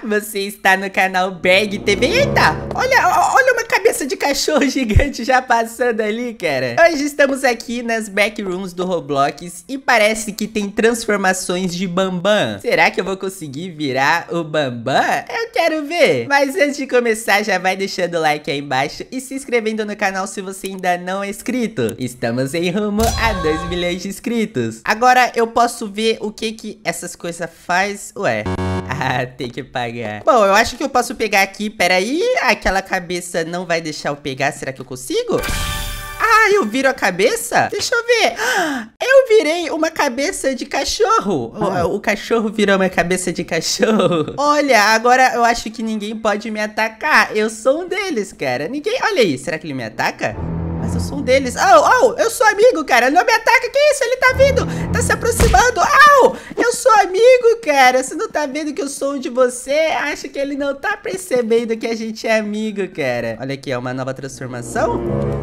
Você está no canal Berg TV. Eita, olha uma cabeça de cachorro gigante já passando ali, cara. Hoje estamos aqui nas backrooms do Roblox e parece que tem transformações de Bambam. Será que eu vou conseguir virar o Bambam? Eu quero ver. Mas antes de começar, já vai deixando o like aí embaixo e se inscrevendo no canal se você ainda não é inscrito. Estamos em rumo a 2 milhões de inscritos. Agora eu posso ver o que essas coisas faz. Ué, tem que pagar. Bom, eu acho que eu posso pegar aqui. Pera aí, aquela cabeça não vai deixar eu pegar. Será que eu consigo? Ah, eu viro a cabeça? Deixa eu ver. Eu virei uma cabeça de cachorro. O cachorro virou uma cabeça de cachorro. Olha, agora eu acho que ninguém pode me atacar. Eu sou um deles, cara. Ninguém... Olha aí, será que ele me ataca? Mas eu sou um deles. Eu sou amigo, cara. Não me ataca. Que isso? Ele tá vindo. Tá se aproximando. Eu sou amigo, cara. Você não tá vendo que eu sou um de você? Acho que ele não tá percebendo que a gente é amigo, cara. Olha aqui, é uma nova transformação.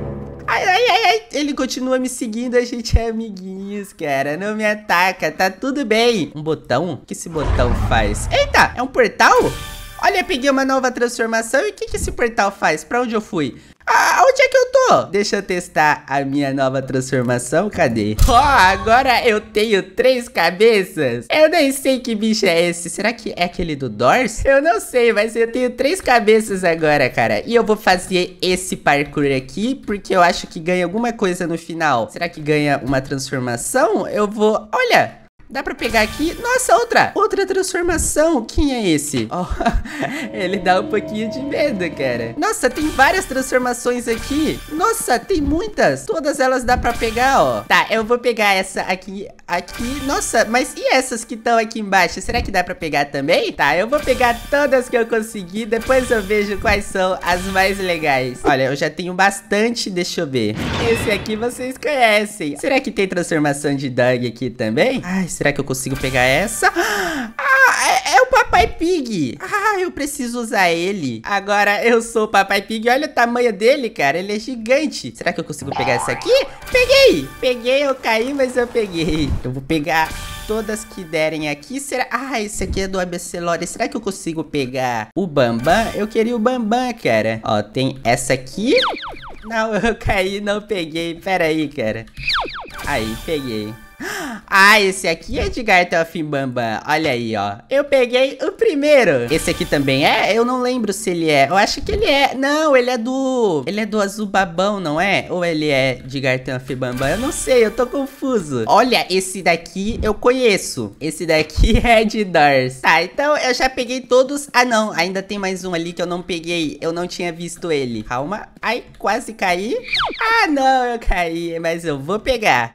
Ai, ele continua me seguindo, a gente é amiguinhos, cara. Não me ataca, tá tudo bem. Um botão? O que esse botão faz? Eita, é um portal? Olha, peguei uma nova transformação. E o que esse portal faz? Pra onde eu fui? Onde é que eu tô? Deixa eu testar a minha nova transformação. Cadê? Agora eu tenho 3 cabeças. Eu nem sei que bicho é esse. Será que é aquele do Doors? Eu não sei, mas eu tenho 3 cabeças agora, cara. E eu vou fazer esse parkour aqui, porque eu acho que ganha alguma coisa no final. Será que ganha uma transformação? Eu vou... Olha... Dá pra pegar aqui? Nossa, outra transformação. Quem é esse? Ele dá um pouquinho de medo, cara. Nossa, tem várias transformações aqui. Nossa, tem muitas. Todas elas dá pra pegar, ó. Tá, eu vou pegar essa aqui. Nossa, mas e essas que estão aqui embaixo? Será que dá pra pegar também? Tá, eu vou pegar todas que eu conseguir. Depois eu vejo quais são as mais legais. Olha, eu já tenho bastante. Deixa eu ver. Esse aqui vocês conhecem. Será que tem transformação de Doug aqui também? Ai, será que eu consigo pegar essa? É o Papai Pig. Eu preciso usar ele. Agora eu sou o Papai Pig. Olha o tamanho dele, cara. Ele é gigante. Será que eu consigo pegar essa aqui? Peguei, eu caí, mas eu peguei. Eu vou pegar todas que derem aqui. Será? Esse aqui é do ABC Lore. Será que eu consigo pegar o Bambam? Eu queria o Bambam, cara. Ó, tem essa aqui. Não, eu caí, não peguei. Pera aí, cara. Aí, peguei. Esse aqui é de Gartofim Bambam. Olha aí, ó. Eu peguei o primeiro. Esse aqui também é? Eu não lembro se ele é. Eu acho que ele é. Não, ele é do Azul Babão, não é? Ou ele é de Gartofim Bambam? Eu não sei, eu tô confuso. Olha, esse daqui eu conheço. Esse daqui é de Doors. Tá, então eu já peguei todos. Não, ainda tem mais um ali que eu não peguei. Eu não tinha visto ele. Calma. Ai, quase caí. Não, eu caí. Mas eu vou pegar.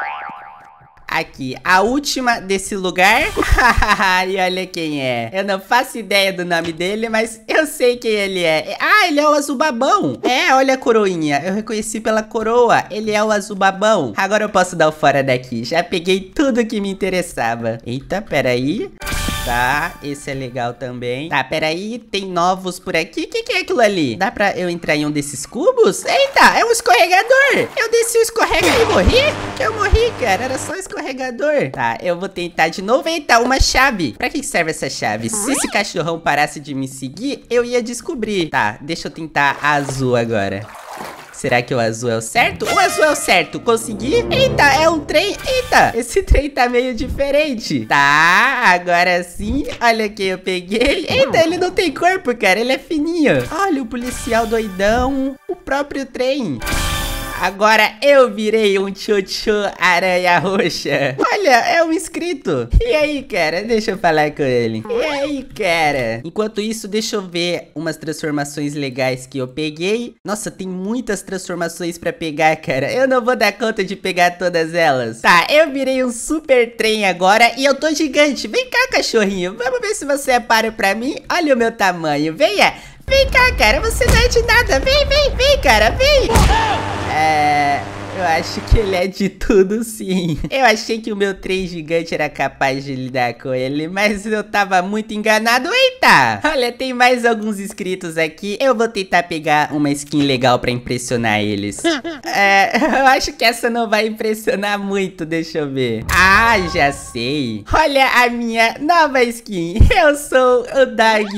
Aqui, a última desse lugar. E olha quem é. Eu não faço ideia do nome dele, mas eu sei quem ele é. Ele é o Azul Babão. Olha a coroinha. Eu reconheci pela coroa. Ele é o Azul Babão. Agora eu posso dar o fora daqui. Já peguei tudo que me interessava. Eita, peraí. Tá, esse é legal também. Tá, peraí, tem novos por aqui. O que é aquilo ali? Dá pra eu entrar em um desses cubos? Eita, é um escorregador. Eu desci o escorrega e morri? Eu morri, cara, era só escorregador. Tá, eu vou tentar de novo. Eita, uma chave. Pra que serve essa chave? Se esse cachorrão parasse de me seguir, eu ia descobrir. Tá, deixa eu tentar a azul agora. Será que o azul é o certo? O azul é o certo. Consegui? Eita, é um trem. Eita, esse trem tá meio diferente. Tá, agora sim. Olha quem eu peguei. Eita, ele não tem corpo, cara. Ele é fininho. Olha o policial doidão. O próprio trem. Agora eu virei um tchotchô aranha roxa. Olha, é um inscrito. E aí, cara? Deixa eu falar com ele. E aí, cara? Enquanto isso, deixa eu ver umas transformações legais que eu peguei. Nossa, tem muitas transformações pra pegar, cara. Eu não vou dar conta de pegar todas elas. Tá, eu virei um super trem agora e eu tô gigante. Vem cá, cachorrinho. Vamos ver se você é páreo pra mim. Olha o meu tamanho. Venha. Vem cá, cara. Você não é de nada. Vem, cara. Vem. Eu acho que ele é de tudo, sim. Eu achei que o meu trem gigante era capaz de lidar com ele, mas eu tava muito enganado. Eita! Olha, tem mais alguns inscritos aqui. Eu vou tentar pegar uma skin legal pra impressionar eles. Eu acho que essa não vai impressionar muito, deixa eu ver. Ah, já sei. Olha a minha nova skin. Eu sou o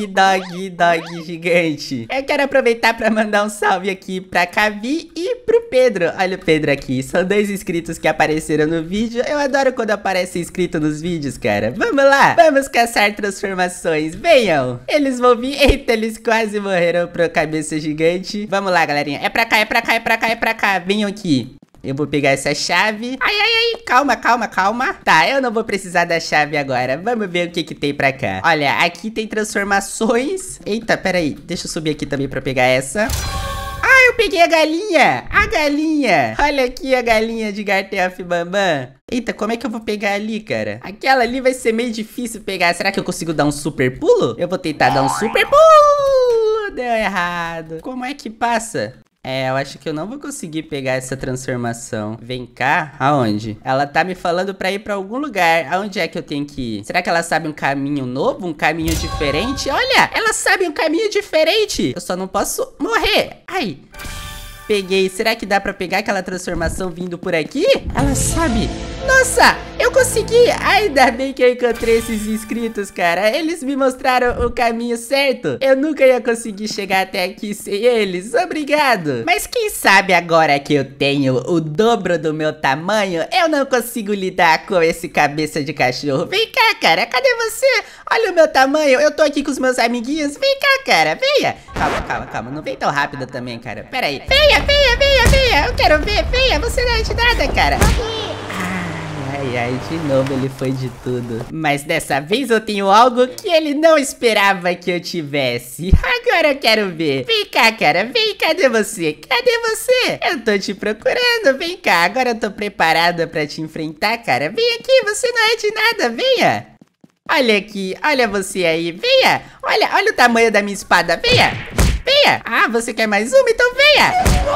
Dog gigante. Eu quero aproveitar pra mandar um salve aqui pra Cavi e pro Pedro. Olha o Pedro aqui. São 2 inscritos que apareceram no vídeo. Eu adoro quando aparece inscrito nos vídeos, cara. Vamos lá. Vamos caçar transformações. Venham. Eles vão vir. Eita, eles quase morreram pro cabeça gigante. Vamos lá, galerinha. É pra cá, é pra cá, é pra cá, é pra cá. Venham aqui. Eu vou pegar essa chave. Ai, ai, ai, calma. Tá, eu não vou precisar da chave agora. Vamos ver o que que tem pra cá. Olha, aqui tem transformações. Eita, peraí. Deixa eu subir aqui também pra pegar essa. Ah, eu peguei a galinha. A galinha. Olha aqui a galinha de Garteof Bambam. Eita, como é que eu vou pegar ali, cara? Aquela ali vai ser meio difícil pegar. Será que eu consigo dar um super pulo? Eu vou tentar dar um super pulo. Deu errado. Como é que passa? Eu acho que eu não vou conseguir pegar essa transformação. Vem cá? Aonde? Ela tá me falando pra ir pra algum lugar. Aonde é que eu tenho que ir? Será que ela sabe um caminho novo? Um caminho diferente? Olha! Ela sabe um caminho diferente! Eu só não posso morrer. Ai! Peguei. Será que dá pra pegar aquela transformação vindo por aqui? Ela sabe. Nossa, eu consegui. Ainda bem que eu encontrei esses inscritos, cara. Eles me mostraram o caminho certo. Eu nunca ia conseguir chegar até aqui sem eles. Obrigado. Mas quem sabe agora que eu tenho o dobro do meu tamanho, eu não consigo lidar com esse cabeça de cachorro. Vem cá, cara. Cadê você? Olha o meu tamanho. Eu tô aqui com os meus amiguinhos. Vem cá, cara. Venha. Calma. Não vem tão rápido também, cara. Pera aí. Venha. Eu quero ver. Venha. Você não é de nada, cara. Ai, de novo ele foi de tudo. Mas dessa vez eu tenho algo que ele não esperava que eu tivesse. Agora eu quero ver. Vem cá, cara. Vem, cadê você? Eu tô te procurando. Vem cá, agora eu tô preparada pra te enfrentar, cara. Vem aqui, você não é de nada. Venha. Olha aqui, olha você aí. Venha. Olha o tamanho da minha espada. Venha. Ah, você quer mais uma? Então venha.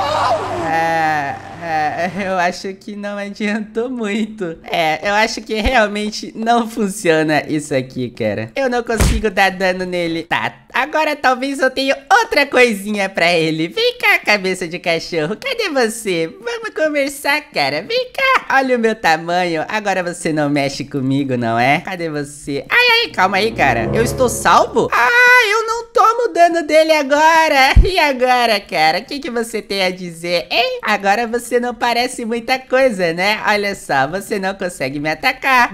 Eu acho que não adiantou muito. Eu acho que realmente não funciona isso aqui, cara. Eu não consigo dar dano nele. Tá, agora talvez eu tenha outra coisinha pra ele. Vem cá, cabeça de cachorro. Cadê você? Vamos conversar, cara. Vem cá. Olha o meu tamanho. Agora você não mexe comigo, não é? Cadê você? Ai, calma aí, cara. Eu estou salvo? Ah, eu não tomo dano dele agora. E agora, cara? O que você tem a dizer, hein? Agora você não parece muita coisa, né? Olha só, você não consegue me atacar.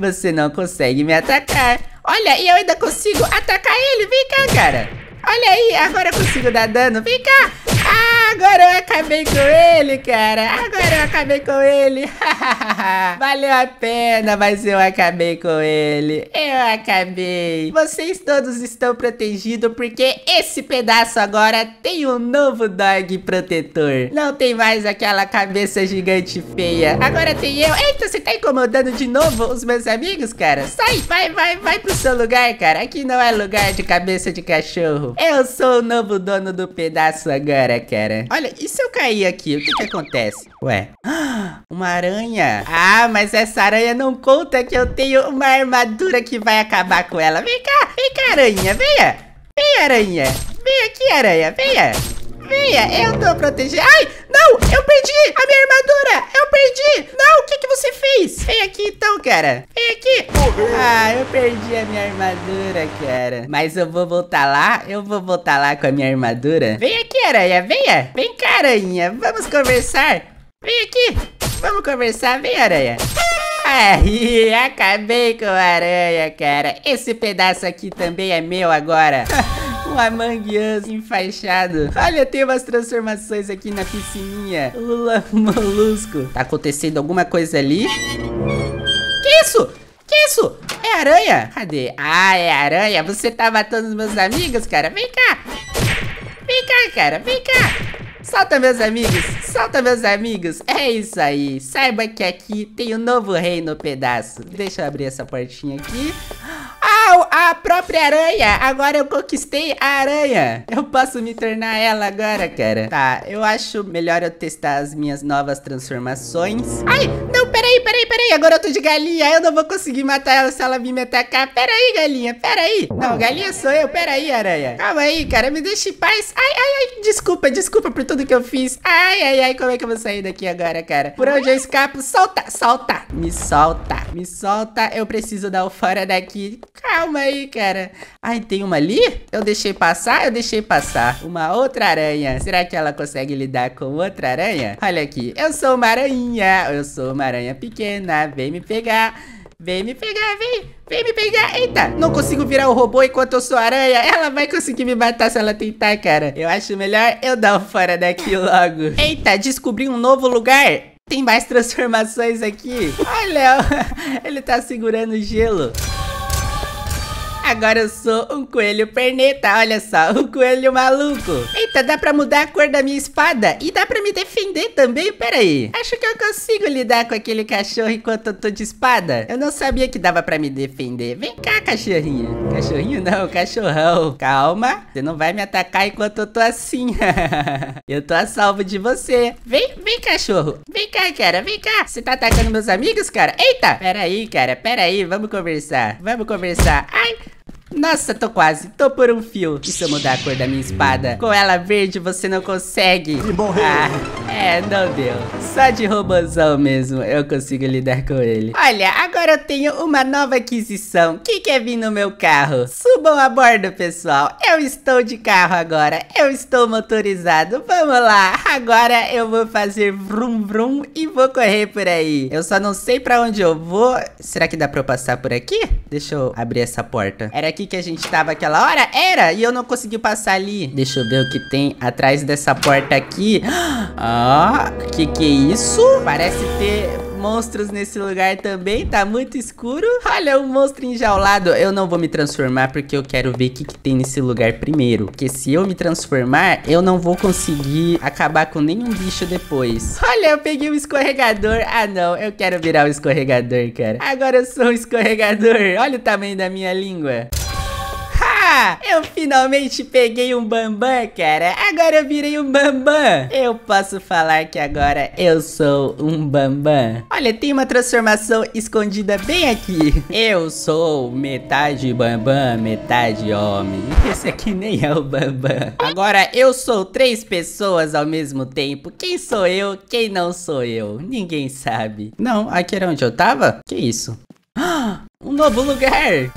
Olha, e eu ainda consigo atacar ele. Vem cá, cara. Olha aí, agora eu consigo dar dano. Vem cá. Ah, agora eu acabei com ele, cara. Valeu a pena, mas eu acabei com ele. Vocês todos estão protegidos porque esse pedaço agora tem um novo dog protetor. Não tem mais aquela cabeça gigante feia. Agora tem eu. Eita, você tá incomodando de novo os meus amigos, cara? Sai, vai pro seu lugar, cara. Aqui não é lugar de cabeça de cachorro. Eu sou o novo dono do pedaço agora, cara. Olha, e se eu cair aqui, o que acontece? Ué, uma aranha. Ah, mas essa aranha não conta que eu tenho uma armadura que vai acabar com ela. Vem cá, aranha, venha. Vem, aranha. Vem aqui, aranha, venha. Eu tô protegendo. Ai, não, eu perdi a minha armadura. Não, o que você fez? Vem aqui então, cara. Vem aqui. Ah, eu perdi a minha armadura, cara. Mas eu vou voltar lá. Com a minha armadura. Vem aqui, aranha, venha. Vem cá, aranha, vamos conversar. Vem aqui, vamos conversar. Vem, aranha. Aí, acabei com a aranha, cara. Esse pedaço aqui também é meu agora. Um Among Us enfaixado. Olha, tem umas transformações aqui na piscininha. Lula molusco. Tá acontecendo alguma coisa ali? Que isso? É aranha? Cadê? Ah, é aranha. Você tá matando os meus amigos, cara? Vem cá, cara. Solta meus amigos. É isso aí. Saiba que aqui tem um novo rei no pedaço. Deixa eu abrir essa portinha aqui. Uau, a própria aranha. Agora eu conquistei a aranha. Eu posso me tornar ela agora, cara. Tá, eu acho melhor eu testar as minhas novas transformações. Ai, não, peraí. Agora eu tô de galinha. Eu não vou conseguir matar ela se ela vir me atacar. Peraí, galinha, peraí. Não, galinha sou eu. Peraí, aranha. Calma aí, cara. Me deixa em paz. Ai. Desculpa por tudo que eu fiz. Ai. Como é que eu vou sair daqui agora, cara? Por onde eu escapo? Solta. Me solta. Eu preciso dar o fora daqui. Calma aí, cara. Ai, tem uma ali? Eu deixei passar. Uma outra aranha. Será que ela consegue lidar com outra aranha? Olha aqui. Eu sou uma aranha. Eu sou uma aranha pequena. Vem me pegar. Vem me pegar. Eita, não consigo virar o robô enquanto eu sou aranha. Ela vai conseguir me matar se ela tentar, cara. Eu acho melhor eu dar o fora daqui logo. Eita, descobri um novo lugar. Tem mais transformações aqui. Olha, ele tá segurando gelo. Agora eu sou um coelho perneta, olha só, um coelho maluco. Eita, dá pra mudar a cor da minha espada e dá pra me defender também, peraí. Acho que eu consigo lidar com aquele cachorro enquanto eu tô de espada. Eu não sabia que dava pra me defender. Vem cá, cachorrinho. Cachorrinho não, cachorrão. Calma, você não vai me atacar enquanto eu tô assim. Eu tô a salvo de você. Vem, cachorro. Vem cá, cara, vem cá. Você tá atacando meus amigos, cara? Eita, peraí, cara, vamos conversar. Ai. Nossa, tô quase. Tô por um fio. E se eu mudar a cor da minha espada? Com ela verde você não consegue. E morreu. Não deu. Só de robozão mesmo eu consigo lidar com ele. Olha, agora eu tenho uma nova aquisição. Quem quer vir no meu carro? Subam a bordo, pessoal. Eu estou de carro agora. Eu estou motorizado. Vamos lá. Agora eu vou fazer vrum vrum e vou correr por aí. Eu só não sei pra onde eu vou. Será que dá pra eu passar por aqui? Deixa eu abrir essa porta. Era aqui que a gente tava aquela hora? Era! E eu não consegui passar ali. Deixa eu ver o que tem atrás dessa porta aqui. Que é isso? Parece ter monstros nesse lugar também. Tá muito escuro. Olha, um monstro enjaulado. Eu não vou me transformar porque eu quero ver o que tem nesse lugar primeiro. Porque se eu me transformar, eu não vou conseguir acabar com nenhum bicho depois. Olha, eu peguei um escorregador. Não, eu quero virar um escorregador, cara. Agora eu sou um escorregador. Olha o tamanho da minha língua. Eu finalmente peguei um bambam, cara. Agora eu virei um bambam. Eu posso falar que agora eu sou um bambam. Olha, tem uma transformação escondida bem aqui. Eu sou metade bambam, metade homem. Esse aqui nem é o bambam. Agora eu sou 3 pessoas ao mesmo tempo. Quem sou eu? Quem não sou eu? Ninguém sabe. Não, aqui era onde eu tava? Que isso? Um novo lugar.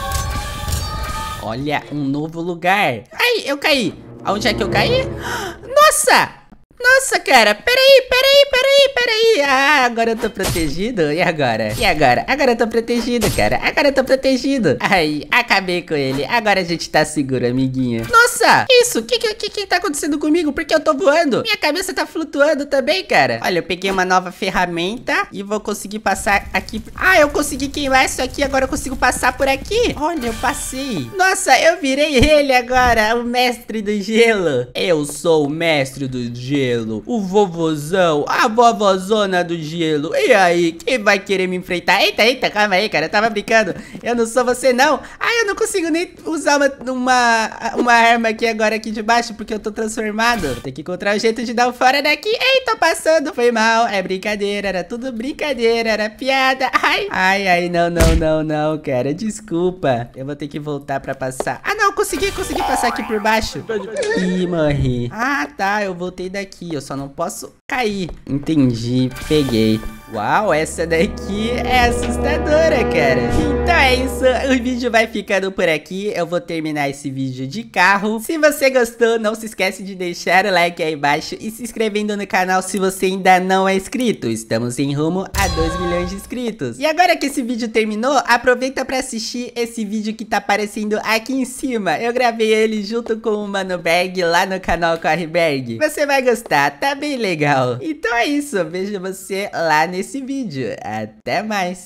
Olha, um novo lugar. Ai, eu caí. Aonde é que eu caí? Nossa, cara. Peraí. Agora eu tô protegido. E agora? Agora eu tô protegido, cara. Ai, acabei com ele. Agora a gente tá seguro, amiguinho. Nossa, isso. O que tá acontecendo comigo? Porque eu tô voando. Minha cabeça tá flutuando também, cara. Olha, eu peguei uma nova ferramenta e vou conseguir passar aqui. Eu consegui queimar isso aqui. Agora eu consigo passar por aqui. Olha, eu passei. Nossa, eu virei ele agora. O mestre do gelo. Eu sou o mestre do gelo. O vovozão. A vovozona do gelo. E aí, quem vai querer me enfrentar? Eita, calma aí, cara. Eu tava brincando. Eu não sou você, não. Eu não consigo nem usar uma arma aqui agora, aqui de baixo, porque eu tô transformado. Vou ter que encontrar um jeito de dar o fora daqui. Ei, tô passando. Foi mal. É brincadeira. Era tudo brincadeira. Era piada. Ai, não, cara. Desculpa. Eu vou ter que voltar pra passar. Não, consegui passar aqui por baixo. Ih, morri. Tá. Eu voltei daqui. Eu só não posso cair. Entendi. Peguei. Uau, essa daqui é assustadora, cara. Então é isso, o vídeo vai ficando por aqui. Eu vou terminar esse vídeo de carro. Se você gostou, não se esquece de deixar o like aí embaixo e se inscrevendo no canal se você ainda não é inscrito. Estamos em rumo a 2 milhões de inscritos. E agora que esse vídeo terminou, aproveita pra assistir esse vídeo que tá aparecendo aqui em cima. Eu gravei ele junto com o Mano Berg lá no canal Correberg. Você vai gostar, tá bem legal. Então é isso, vejo você lá nesse vídeo. Até mais!